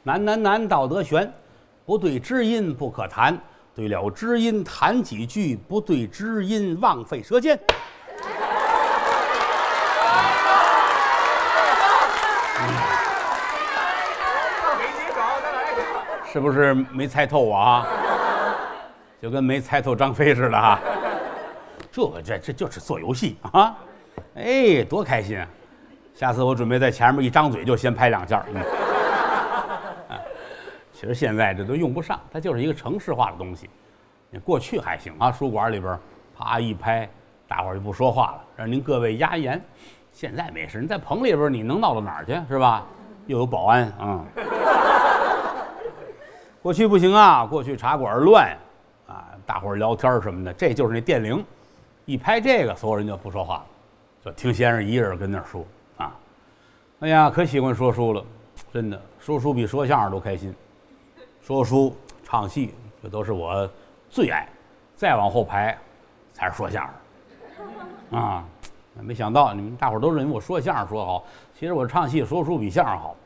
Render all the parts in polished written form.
难，道德悬，不对知音不可谈，对了知音谈几句，不对知音枉费舌尖。是不是没猜透啊？就跟没猜透张飞似的哈。这就是做游戏啊！哎，多开心啊！下次我准备在前面一张嘴就先拍2下。其实现在这都用不上，它就是一个程式化的东西。过去还行啊，书馆里边啪一拍，大伙儿就不说话了，让您各位压言。现在没事，你在棚里边你能闹到哪儿去是吧？又有保安啊。过去不行啊，过去茶馆乱啊，大伙儿聊天什么的，这就是那电铃，一拍这个，所有人就不说话了，就听先生一个人跟那儿说啊。哎呀，可喜欢说书了，真的，说书比说相声都开心。说书、唱戏，这都是我最爱，再往后排才是说相声啊。没想到你们大伙儿都认为我说相声说好，其实我唱戏说书比相声好。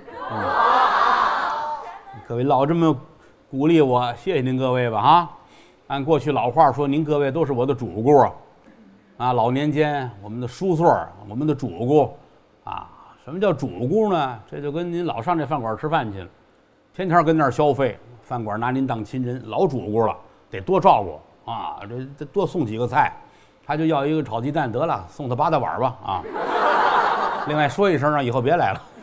各位老这么鼓励我，谢谢您各位吧哈。按过去老话说，您各位都是我的主顾啊。老年间我们的书座，我们的主顾啊。什么叫主顾呢？这就跟您老上这饭馆吃饭去了，天天跟那儿消费，饭馆拿您当亲人，老主顾了，得多照顾啊。这多送几个菜，他就要一个炒鸡蛋得了，送他8大碗吧啊。另外说一声啊，以后别来了。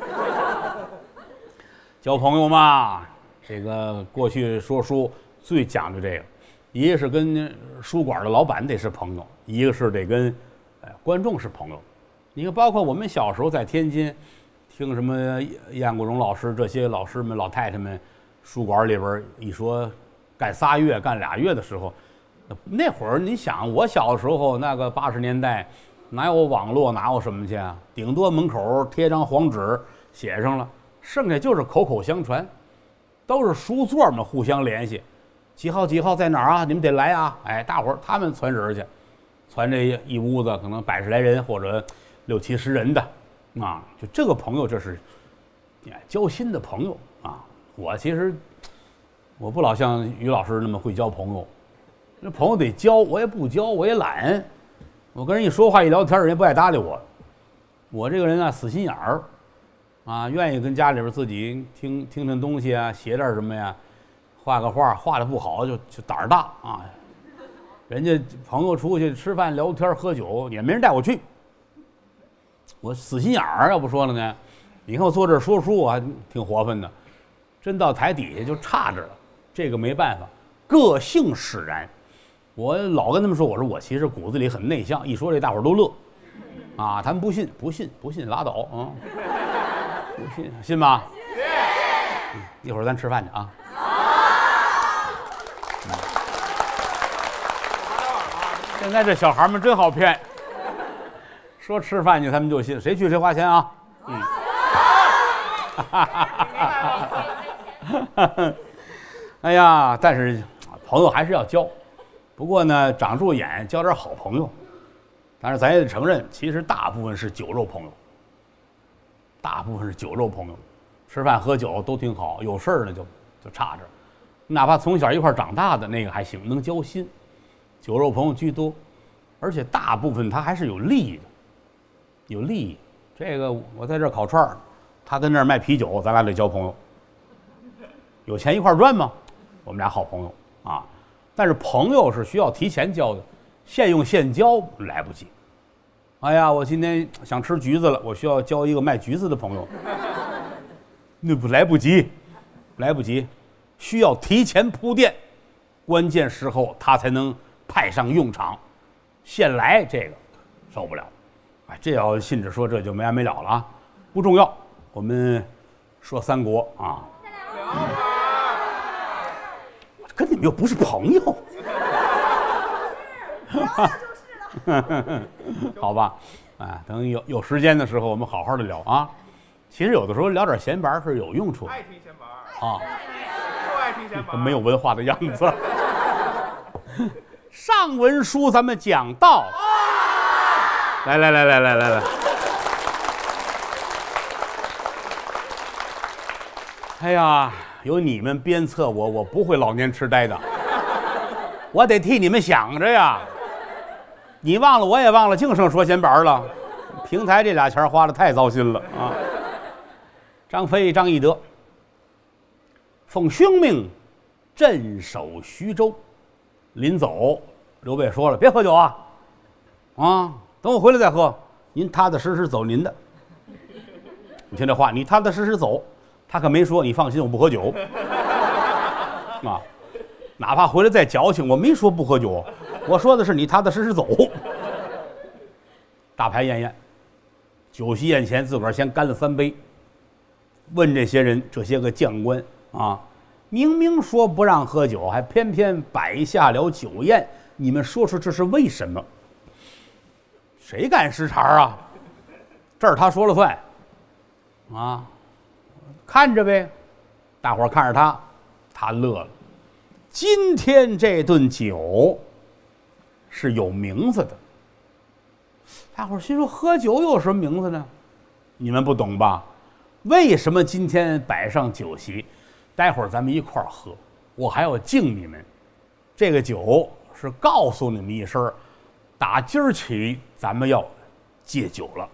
交朋友嘛，这个过去说书最讲究这个，一个是跟书馆的老板得是朋友，一个是得跟观众是朋友。你看，包括我们小时候在天津听什么燕国荣老师这些老师们、老太太们，书馆里边一说干3月、干2月的时候，那会儿你想，我小时候那个80年代，哪有网络，哪有什么去啊？顶多门口贴张黄纸，写上了。剩下就是口口相传，都是书座们互相联系，几号在哪儿啊？你们得来啊！哎，大伙儿他们传人去，传这一屋子可能80来人或者60、70人的啊，就这个朋友，这是交心的朋友啊。我其实我不老像于老师那么会交朋友，那朋友得交，我也不交，我也懒，我跟人一说话一聊天，人家不爱搭理我。我这个人啊，死心眼儿。啊，愿意跟家里边自己听东西啊，写点什么呀，画个画，画的不好就胆儿大啊。人家朋友出去吃饭聊天喝酒，也没人带我去。我死心眼儿，要不说了呢。你看我坐这儿说书，我还挺活泛的，真到台底下就差着了。这个没办法，个性使然。我老跟他们说，我说我其实骨子里很内向，一说这大伙儿都乐，啊，他们不信拉倒啊。信吗？信。一会儿咱吃饭去啊。现在这小孩们真好骗，说吃饭去他们就信，谁去谁花钱啊。哎呀，但是朋友还是要交，不过呢，长住眼，交点好朋友。但是咱也得承认，其实大部分是酒肉朋友。大部分是酒肉朋友，吃饭喝酒都挺好，有事儿呢就差着。哪怕从小一块长大的那个还行，能交心。酒肉朋友居多，而且大部分他还是有利益的，有利益。这个我在这儿烤串儿，他跟那儿卖啤酒，咱俩得交朋友。有钱一块赚吗？我们俩好朋友啊。但是朋友是需要提前交的，现用现交来不及。哎呀，我今天想吃橘子了，我需要交一个卖橘子的朋友，那不来不及，需要提前铺垫，关键时候他才能派上用场，现来这个受不了。哎，这要信着说这就没完没了了啊，不重要。我们说三国啊，跟你们又不是朋友。好吧，啊，等有时间的时候，我们好好的聊啊。其实有的时候聊点闲白是有用处的。 爱听闲白啊， 就爱听闲白， 没有文化的样子。上文书咱们讲到，来， 哎呀，有你们鞭策我，我不会老年痴呆的。我得替你们想着呀。你忘了，我也忘了，净剩说闲板了。平台这俩钱花的太糟心了啊！张飞、张翼德奉兄命镇守徐州，临走，刘备说了：“别喝酒啊，啊，等我回来再喝。您踏踏实实走您的。你听这话，你踏踏实实走。他可没说你放心，我不喝酒啊。哪怕回来再矫情，我没说不喝酒，我说的是你踏踏实实走。”大排宴宴，酒席宴前，自个儿先干了3杯。问这些人，这些个将官啊，明明说不让喝酒，还偏偏摆下了酒宴，你们说说这是为什么？谁敢识茬啊？这儿他说了算啊！看着呗，大伙儿看着他，他乐了。今天这顿酒是有名字的。大伙儿心说喝酒有什么名字呢？你们不懂吧？为什么今天摆上酒席？待会儿咱们一块儿喝，我还要敬你们。这个酒是告诉你们一声，打今儿起咱们要戒酒了。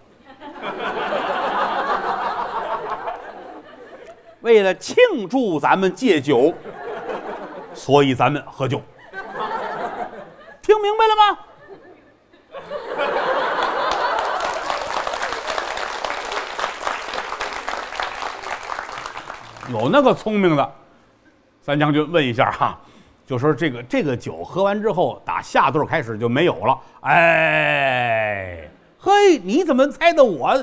为了庆祝咱们戒酒，所以咱们喝酒。听明白了吗？有那个聪明的，三将军问一下哈，就说这个酒喝完之后，打下顿开始就没有了。哎，嘿，你怎么猜的我？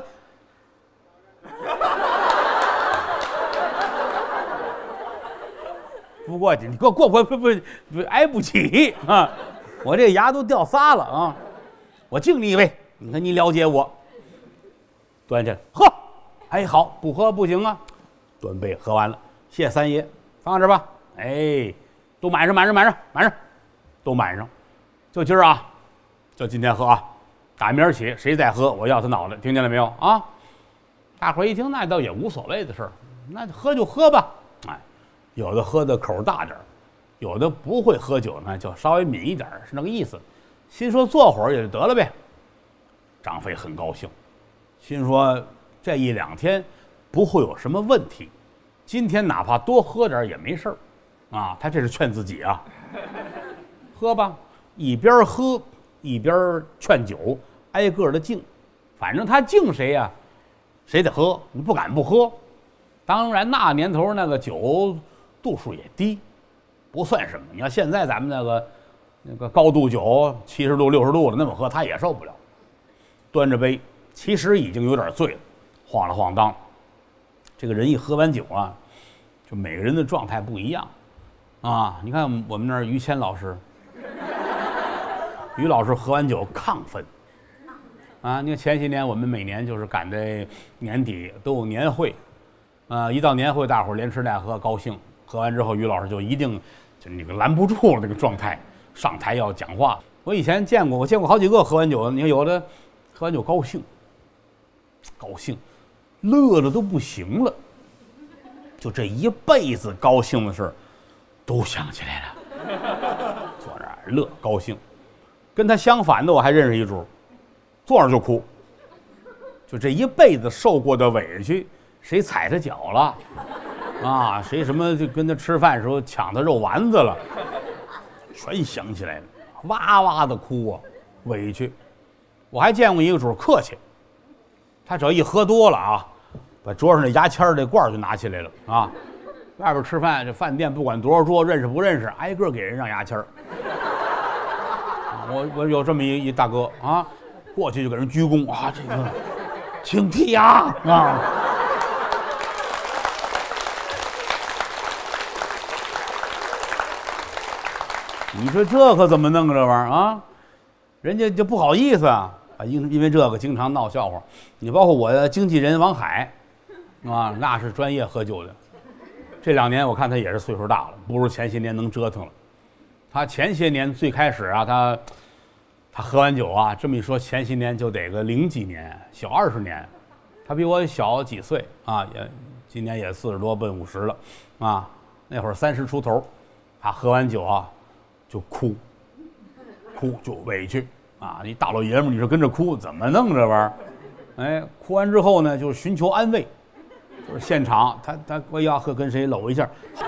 不过去，你给我过不挨不起啊！我这牙都掉仨了啊！我敬你一杯，你看你了解我。端起来喝，哎，好，不喝不行啊！端杯喝完了，谢三爷，放这吧。哎，都满上，都满上。就今儿啊，就今天喝啊，打明儿起谁再喝，我要他脑袋，听见了没有啊？大伙儿一听，那倒也无所谓的事儿，那就喝就喝吧。哎，有的喝的口大点儿，有的不会喝酒呢，就稍微抿一点儿，是那个意思。心说坐会儿也就得了呗。张飞很高兴，心说这1、2天不会有什么问题，今天哪怕多喝点也没事儿，啊，他这是劝自己啊，喝吧，一边喝一边劝酒，挨个的敬，反正他敬谁呀，谁得喝，你不敢不喝。当然那年头那个酒度数也低，不算什么。你要现在咱们那个高度酒70度60度的那么喝，他也受不了。端着杯，其实已经有点醉了，晃了晃荡。这个人一喝完酒啊，就每个人的状态不一样啊。你看我们那儿于谦老师，于老师喝完酒亢奋啊。你看前些年我们每年就是赶在年底都有年会啊，一到年会大伙儿连吃带喝高兴，喝完之后于老师就一定就那个拦不住了那个状态，上台要讲话。我以前见过好几个喝完酒，你看有的喝完酒高兴，乐的都不行了，就这一辈子高兴的事儿都想起来了，坐那儿乐高兴。跟他相反的我还认识一主，坐那儿就哭，就这一辈子受过的委屈，谁踩他脚了啊，谁什么就跟他吃饭的时候抢他肉丸子了，全想起来了，哇哇的哭啊，委屈。我还见过一个主客气，他只要一喝多了啊，把桌上的牙签这罐就拿起来了啊！外边吃饭，这饭店不管多少桌，认识不认识，挨个给人让牙签儿。我有这么一大哥啊，过去就给人鞠躬啊，这个请替呀啊！你说这可怎么弄这玩意儿啊？人家就不好意思啊。因为这个经常闹笑话，你包括我的经纪人王海，啊，那是专业喝酒的。这2年我看他也是岁数大了，不如前些年能折腾了。他前些年最开始啊，他喝完酒啊，这么一说，前些年就得个0几年，小20年，他比我小几岁啊，也今年也40多奔50了，啊，那会儿30出头，他喝完酒啊就哭就委屈啊！你大老爷们儿，你说跟着哭怎么弄这玩意儿？哎，哭完之后呢，就寻求安慰，就是现场他我要和跟谁搂一下。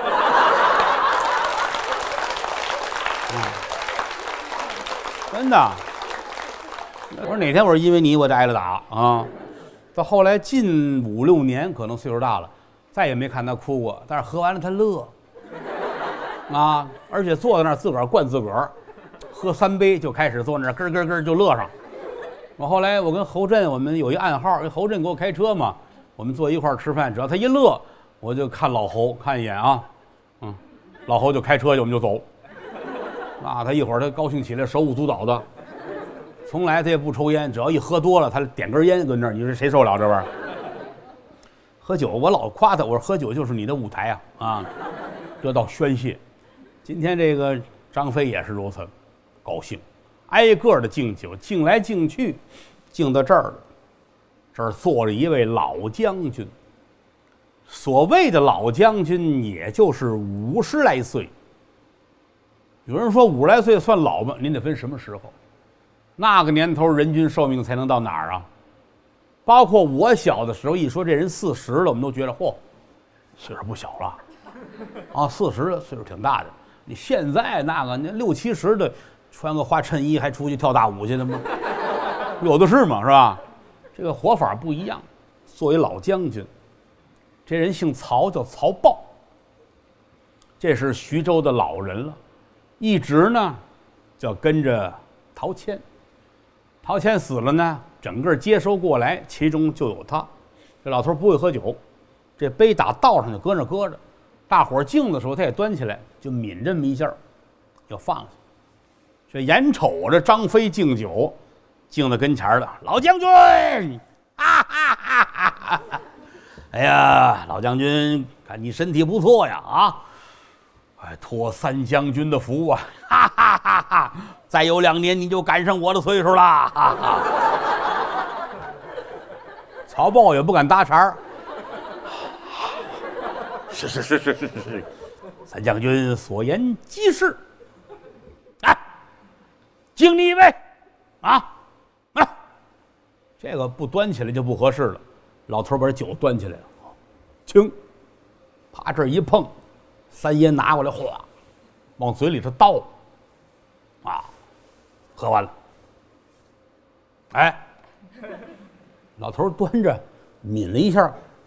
真的，我说哪天我说因为你我挨了打啊！到后来近5、6年，可能岁数大了，再也没看他哭过。但是喝完了他乐，啊，而且坐在那儿自个儿灌自个儿，喝3杯就开始坐那儿咯咯咯就乐上。我后来我跟侯震我们有一暗号，因为侯震给我开车嘛，我们坐一块儿吃饭，只要他一乐，我就看老侯看一眼啊，老侯就开车我们就走。啊，他一会儿他高兴起来手舞足蹈的，从来他也不抽烟，只要一喝多了，他点根烟跟那儿，你说谁受了这玩意儿？喝酒我老夸他，我说喝酒就是你的舞台啊，得到宣泄。今天这个张飞也是如此，高兴，挨个的敬酒，敬来敬去，敬到这儿了，这儿坐着一位老将军。所谓的老将军，也就是50来岁。有人说50来岁算老吗？您得分什么时候。那个年头人均寿命才能到哪儿啊？包括我小的时候，一说这人40了，我们都觉得嚯，岁数不小了啊，40了，岁数挺大的。你现在那个60、70的，穿个花衬衣还出去跳大舞去的吗？有的是嘛，是吧？这个活法不一样。作为老将军，这人姓曹，叫曹豹，这是徐州的老人了。一直呢，就跟着陶谦。陶谦死了呢，整个接收过来，其中就有他。这老头不会喝酒，这杯打道上就搁那搁着，大伙儿敬的时候，他也端起来，就抿这么一下，要放下。这眼瞅着张飞敬酒，敬到跟前了，老将军，哈哈哈哈哈！哎呀，老将军，看你身体不错呀，啊！哎，托三将军的福啊！哈哈哈哈！再有2年你就赶上我的岁数了！哈哈。曹豹也不敢搭茬儿。是，三将军所言极是。哎，敬你一杯，啊！这个不端起来就不合适了。老头把酒端起来了，请，啪这一碰。3烟拿过来，哗，往嘴里头倒，啊，喝完了。哎，老头端着，抿了一下，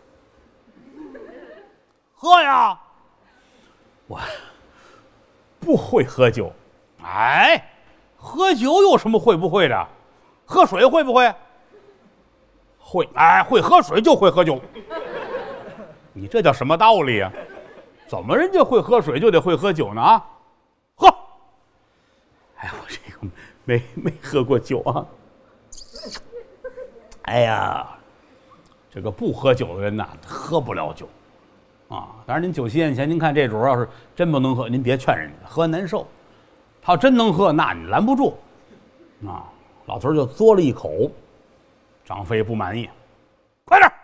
喝呀！我不会喝酒，哎，喝酒有什么会不会的？喝水会不会？会，哎，会喝水就会喝酒。你这叫什么道理呀？怎么人家会喝水就得会喝酒呢？啊，喝！哎呀，我这个没喝过酒啊。哎呀，这个不喝酒的人呐，喝不了酒啊。当然，您酒席宴前，您看这主要是真不能喝，您别劝人家，喝完难受。他要真能喝，那你拦不住啊。老头就嘬了一口，张飞不满意，快点！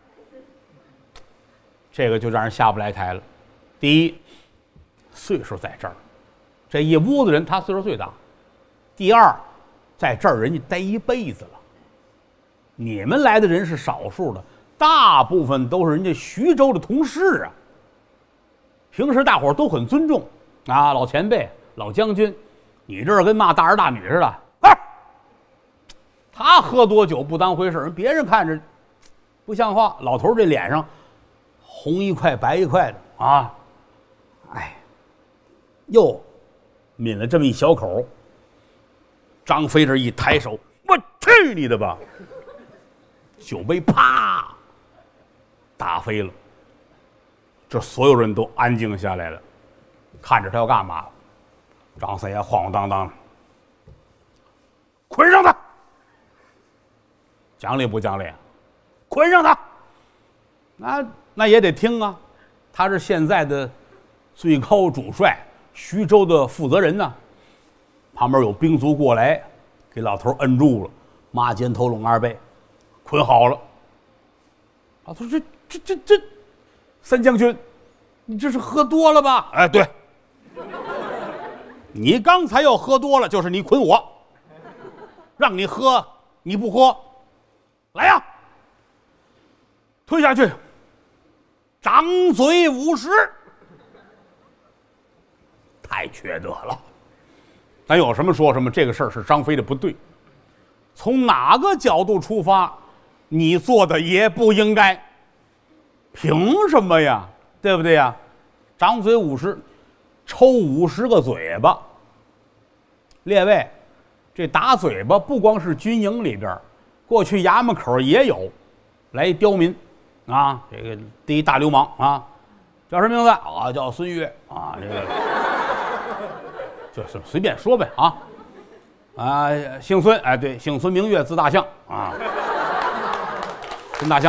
这个就让人下不来台了。第一，岁数在这儿，这一屋子人他岁数最大。第二，在这儿人家待一辈子了。你们来的人是少数的，大部分都是人家徐州的同事啊。平时大伙儿都很尊重啊，老前辈、老将军，你这儿跟骂大儿大女似的。他喝多酒不当回事，别人看着不像话。老头这脸上红一块白一块的啊。哎，又抿了这么一小口。张飞这一抬手，我去你的吧！酒杯啪打飞了。这所有人都安静下来了，看着他要干嘛。张三爷晃晃荡荡，捆上他！讲理不讲理？捆上他！那也得听啊，他是现在的最高主帅，徐州的负责人呢。旁边有兵卒过来，给老头摁住了，马肩头拢二背，捆好了。老头这三将军，你这是喝多了吧？哎，对，你刚才要喝多了，就是你捆我，让你喝你不喝，来呀，推下去，张嘴50，太缺德了。咱有什么说什么，这个事儿是张飞的不对，从哪个角度出发，你做的也不应该，凭什么呀？对不对呀？张嘴50，抽50个嘴巴。列位，这打嘴巴不光是军营里边，过去衙门口也有。来刁民啊，这个第一大流氓啊，叫什么名字啊？叫孙越啊，这个就是随便说呗啊，姓孙，哎，对，姓孙名越，字大象啊，孙大象。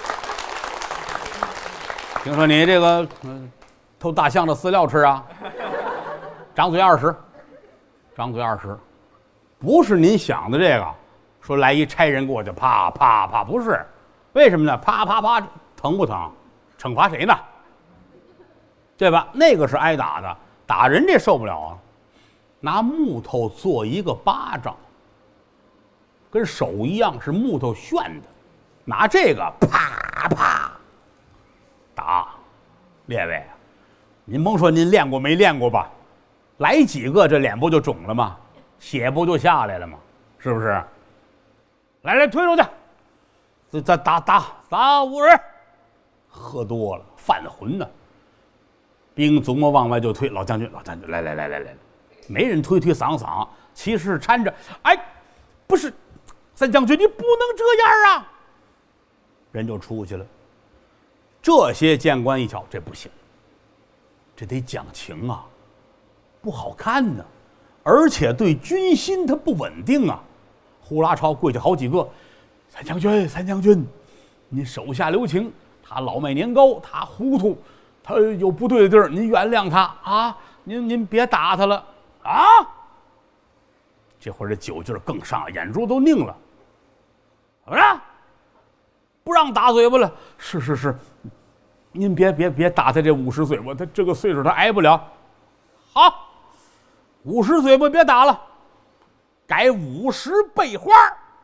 听说你这个偷大象的饲料吃啊？张嘴20，张嘴20，不是您想的这个，说来一差人过去，啪啪啪，不是，为什么呢？啪啪啪，疼不疼？惩罚谁呢？对吧？那个是挨打的，打人这受不了啊。拿木头做一个巴掌，跟手一样是木头旋的，拿这个啪啪打。列位，您甭说您练过没练过吧，来几个这脸不就肿了吗？血不就下来了吗？是不是？来推出去，再打50，喝多了犯浑呢。兵琢磨往外就推，老将军，来，没人推搡，其实搀着，哎，不是，三将军你不能这样啊！人就出去了。这些谏官一瞧，这不行，这得讲情啊，不好看呢，而且对军心它不稳定啊。呼啦超跪下好几个，三将军，您手下留情，他老迈年高，他糊涂，他有不对的地儿，您原谅他啊，您别打他了啊。这会儿这酒劲儿更上，眼珠都拧了。怎么着？不让打嘴巴了？是，您别打他这50嘴巴，他这个岁数他挨不了。好，50嘴巴别打了，改50背花。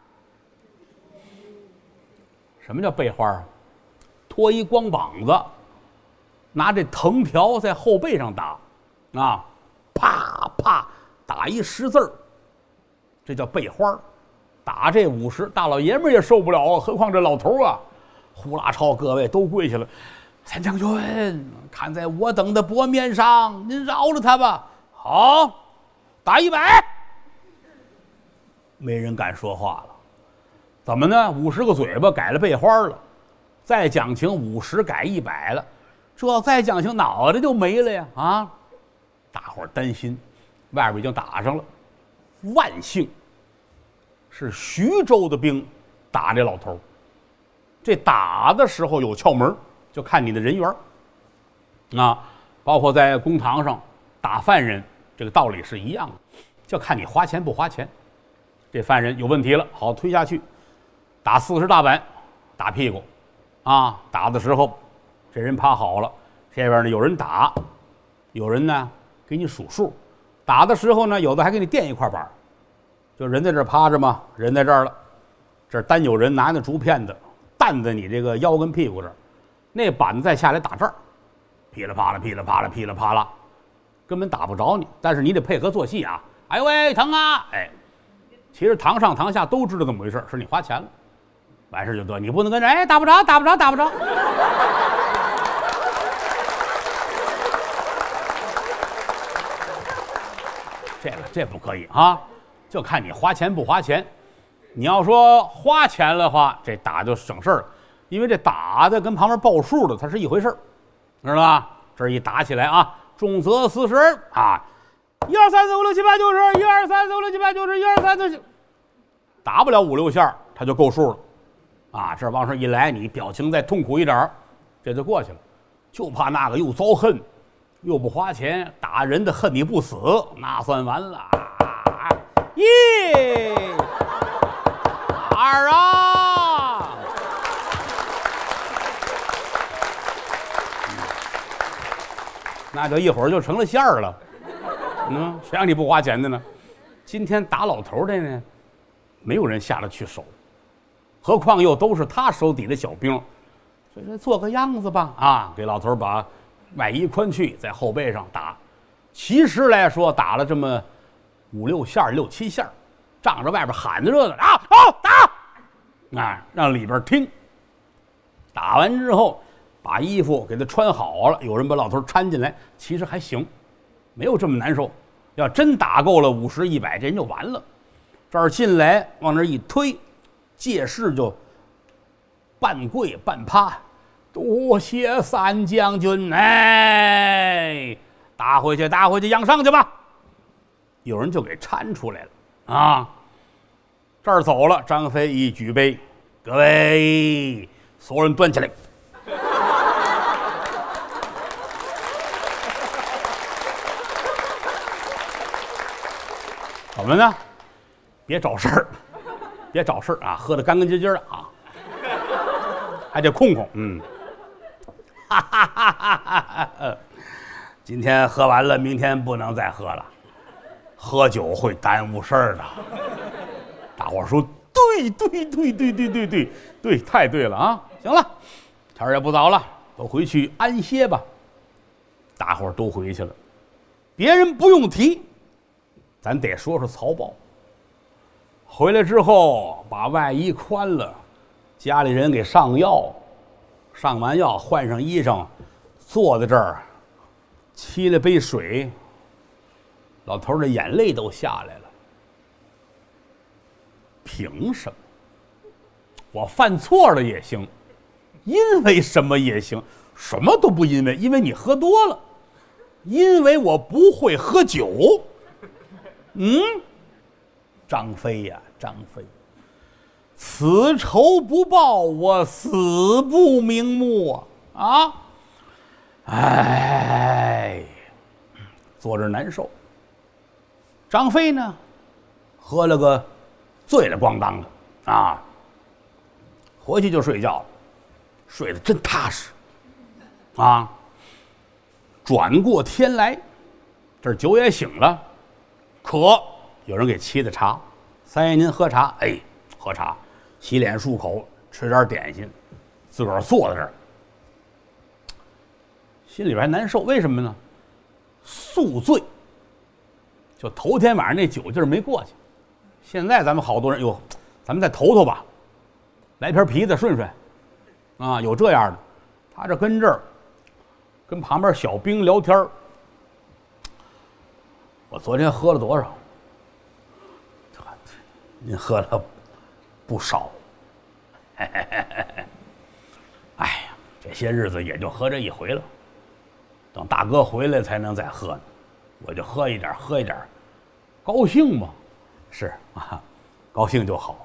什么叫背花啊？脱一光膀子，拿这藤条在后背上打，啊，啪啪打一10字儿，这叫背花。打这50，大老爷们也受不了啊，何况这老头啊！呼啦超各位都跪下了，三将军，看在我等的薄面上，您饶了他吧。好，打100。没人敢说话了。怎么呢？50个嘴巴改了背花了，再讲情50改100了，这要再讲情脑袋就没了呀！啊，大伙儿担心，外边已经打上了，万幸是徐州的兵打这老头。这打的时候有窍门，就看你的人缘啊，包括在公堂上打犯人，这个道理是一样的，就看你花钱不花钱。这犯人有问题了，好推下去，打40大板，打屁股啊，打的时候这人趴好了，这边呢有人打，有人呢给你数数，打的时候呢有的还给你垫一块板，就人在这趴着嘛，人在这儿了，这儿单有人拿那竹片子弹在你这个腰跟屁股这儿，那板子再下来打这儿，噼里啪啦噼里啪啦噼里啪啦，根本打不着你，但是你得配合做戏啊！哎呦喂，疼啊！哎，其实堂上堂下都知道怎么回事，是你花钱了，完事就得，你不能跟着哎打不着。这不可以啊！就看你花钱不花钱。你要说花钱的话，这打就省事儿了，因为这打的跟旁边报数的它是一回事儿，知道吧？这一打起来啊，重则40啊，1、2、3、4、5、6、7、8、9、10，1、2、3、4、5、6、7、8、9、10，1、2、3、4、9，打不了5、6下，它就够数了，啊，这往上一来，你表情再痛苦一点，这就过去了。就怕那个又遭恨，又不花钱，打人的恨你不死，那算完了。1、2啊！ 那就一会儿就成了馅儿了。谁让你不花钱的呢？今天打老头的呢，没有人下得去手，何况又都是他手底的小兵，所以说做个样子吧，啊，给老头把外衣宽去，在后背上打。其实来说，打了这么5、6下、6、7下，仗着外边喊着热闹啊，好打，啊，让里边听。打完之后，把衣服给他穿好了，有人把老头搀进来，其实还行，没有这么难受。要真打够了50、100，这人就完了。这儿进来往那儿一推，借势就半跪半趴，多谢三将军，哎，打回去，打回去，养伤去吧。有人就给搀出来了啊。这儿走了，张飞一举杯，各位，所有人端起来。怎么呢？别找事儿，别找事儿啊！喝得干干净净的啊，还得控控。哈哈哈哈哈！今天喝完了，明天不能再喝了，喝酒会耽误事儿的。大伙儿说对，太对了啊！行了，天儿也不早了，都回去安歇吧。大伙儿都回去了，别人不用提。咱得说说曹豹。回来之后把外衣宽了，家里人给上药，上完药换上衣裳，坐在这儿，沏了杯水，老头的眼泪都下来了。凭什么？我犯错了也行，因为什么也行，什么都不因为，因为你喝多了，因为我不会喝酒。张飞呀，张飞，此仇不报，我死不瞑目啊！哎，坐着难受。张飞呢，喝了个醉了咣当的啊，回去就睡觉了，睡得真踏实啊。转过天来，这酒也醒了。渴，有人给沏的茶。三爷您喝茶，哎，喝茶，洗脸漱口，吃点点心，自个儿坐在这儿，心里边还难受。为什么呢？宿醉，就头天晚上那酒劲儿没过去。现在咱们好多人，哟，咱们再头头吧，来瓶啤的顺顺，啊，有这样的。他这跟这儿，跟旁边小兵聊天儿。我昨天喝了多少？您喝了不少。哎呀，这些日子也就喝这一回了，等大哥回来才能再喝呢。我就喝一点，喝一点，高兴嘛。是啊，高兴就好。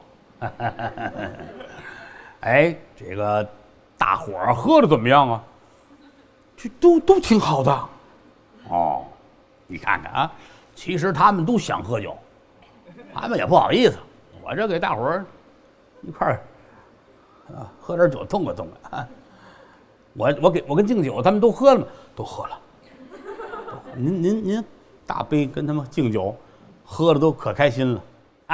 哎，这个大伙儿喝的怎么样啊？这都挺好的。哦，你看看啊。其实他们都想喝酒，他们也不好意思。我这给大伙儿一块儿啊喝点酒，痛快痛快啊！我跟敬酒，他们都喝了吗？都喝了。您大杯跟他们敬酒，喝的都可开心了。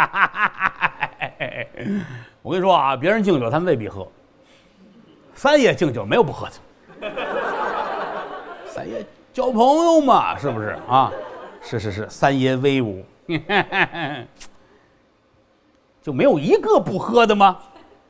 我跟你说啊，别人敬酒他们未必喝，三爷敬酒没有不喝的。三爷交朋友嘛，是不是啊？是，三爷威武，就没有一个不喝的吗？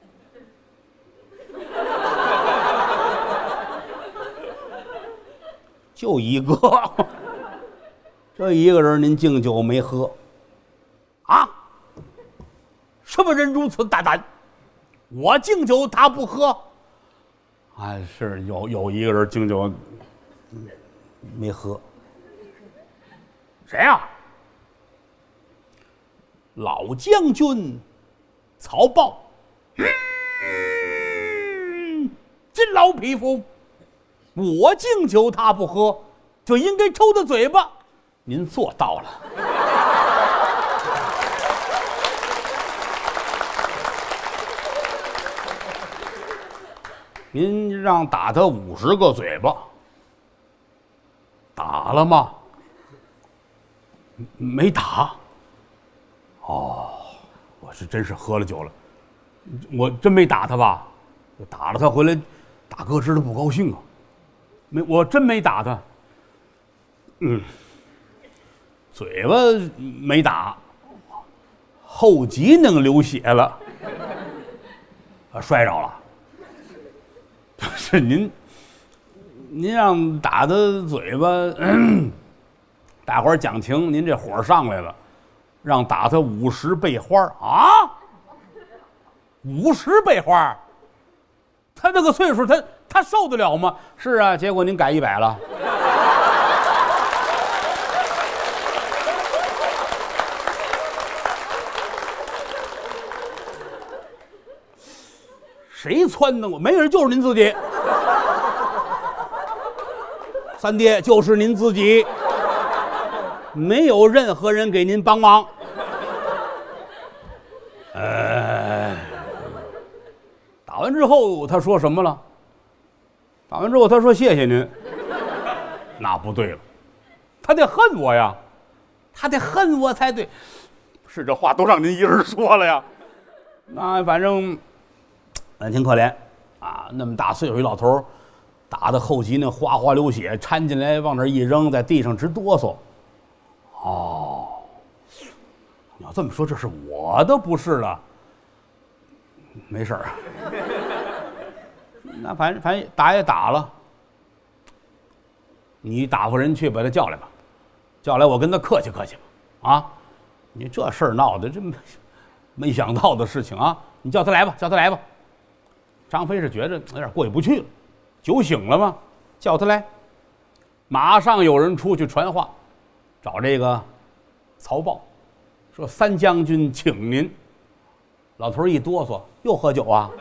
就一个，这一个人您敬酒没喝啊？什么人如此大胆？我敬酒他不喝？啊，是有一个人敬酒没喝。谁呀？老将军曹豹。真老匹夫，我敬酒他不喝，就应该抽他嘴巴。您做到了。您让打他50个嘴巴，打打了吗？没打。哦，我是真是喝了酒了，我真没打他吧？打了他回来，大哥知道不高兴啊。我真没打他。嘴巴没打，后脊梁流血了，摔着了。是您让打他嘴巴，大伙儿讲情，您这火上来了，让打他50倍花啊！50倍花，他这个岁数，他受得了吗？是啊，结果您改100了。谁撺掇我？没人，就是您自己。三爹，就是您自己，没有任何人给您帮忙。打完之后他说什么了？打完之后他说谢谢您。那不对了，他得恨我呀，他得恨我才对。是这话都让您一人说了呀？那反正挺可怜啊，那么大岁数一老头，打的后脊那哗哗流血，掺进来往那一扔，在地上直哆嗦。哦，你要这么说，这是我的不是了。没事儿，那反正打也打了，你打发人去把他叫来吧，叫来我跟他客气客气吧。啊，你这事儿闹的这没想到的事情啊！你叫他来吧，叫他来吧。张飞是觉得有点过意不去了，酒醒了吗？叫他来。马上有人出去传话，找这个曹豹，说三将军请您。老头一哆嗦，又喝酒啊？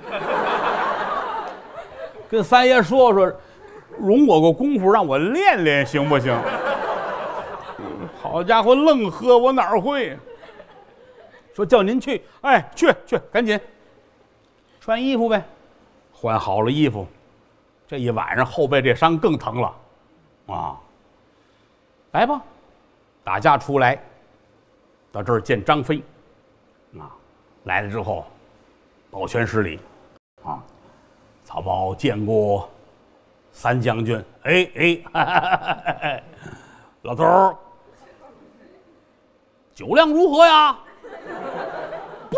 跟三爷说，容我个功夫，让我练练行不行？好家伙，愣喝，我哪儿会？说叫您去，哎，去，赶紧穿衣服呗。换好了衣服，这一晚上后背这伤更疼了，啊！来吧，打家出来，到这儿见张飞，啊，来了之后，抱拳施礼，啊，曹豹见过三将军，老头儿，酒量如何呀？不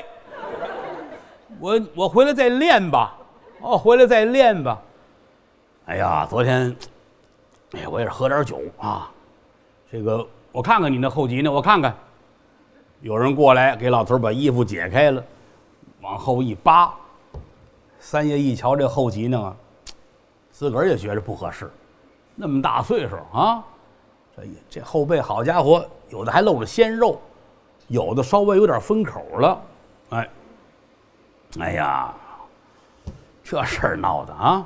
会，我回来再练吧。哦，回来再练吧。哎呀，昨天，我也是喝点酒啊。这个，我看看你那后脊呢，我看看。有人过来给老头把衣服解开了，往后一扒。三爷一瞧这后脊呢，自个儿也觉着不合适。那么大岁数啊，这后背好家伙，有的还露着鲜肉，有的稍微有点分口了。哎呀！这事儿闹的啊！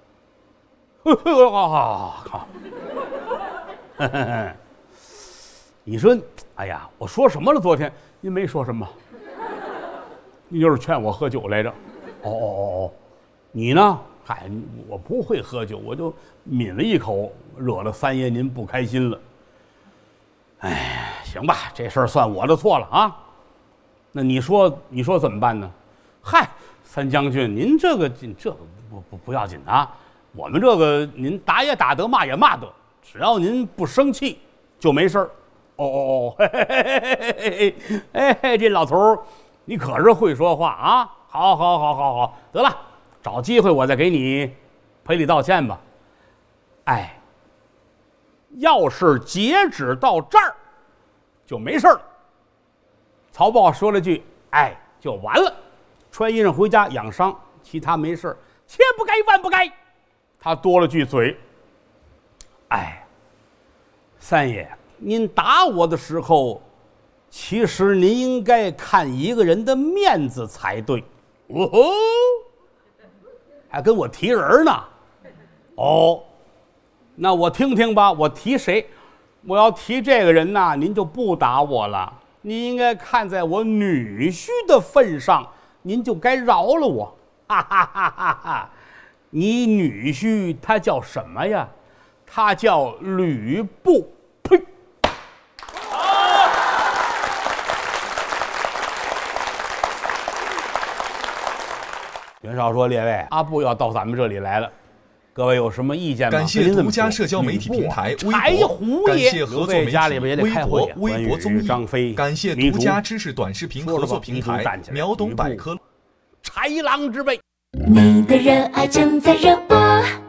你说，哎呀，我说什么了？昨天您没说什么，您就是劝我喝酒来着。哦，你呢？嗨，我不会喝酒，我就抿了一口，惹了三爷您不开心了。哎，行吧，这事儿算我的错了啊。那你说怎么办呢？嗨。三将军，您这个不要紧啊，我们这个您打也打得，骂也骂得，只要您不生气就没事儿。这老头儿，你可是会说话啊！好，得了，找机会我再给你赔礼道歉吧。哎，要是截止到这儿就没事了。曹豹说了句：“哎，就完了。”穿衣裳回家养伤，其他没事，千不该万不该。他多了句嘴：“哎，三爷，您打我的时候，其实您应该看一个人的面子才对。”哦吼，还跟我提人呢。哦，那我听听吧，我提谁？我要提这个人呐，您就不打我了。您应该看在我女婿的份上。您就该饶了我，哈！你女婿他叫什么呀？ 他叫吕布。呸！袁绍说：“列位，阿布要到咱们这里来了，各位有什么意见吗？” 感谢独家社交媒体平台微博，感谢合作媒体微博综艺， 张飞， 感谢独家知识短视频合作平台秒懂百科。 豺狼之辈， 你的热爱正在热播。